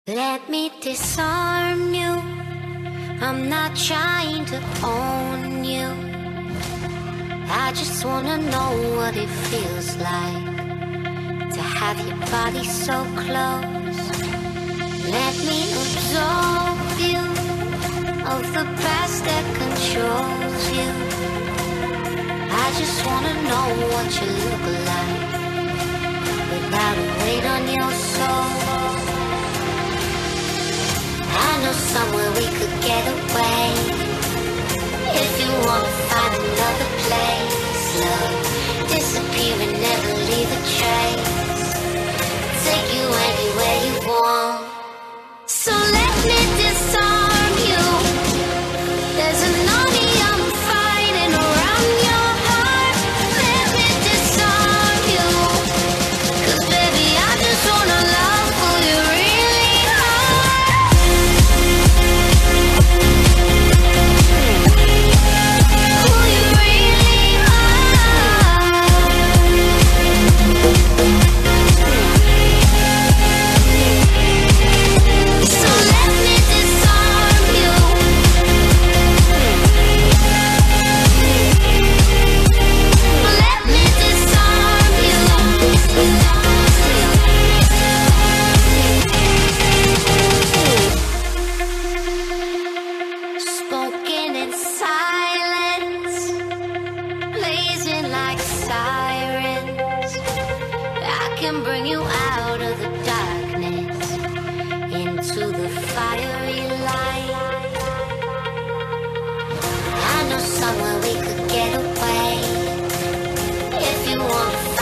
Let me disarm you. I'm not trying to own you. I just wanna know what it feels like to have your body so close. Let me absolve you of the past that controls you. I just wanna know what you look like without a weight on your soul. I know somewhere we could get away. If you wanna find another place, love, disappear and never leave a trace. Take you anywhere you want. So let me disarm you. There's an army I'm fighting around your heart. Let me disarm you. 'Cause baby, I just wanna love who you really are. Who you really are. So let me disarm you. Let me disarm you. Spoken in silence, blazing like sirens. I can bring you out of the darkness into the fiery light. I know somewhere we could get away. If you wanna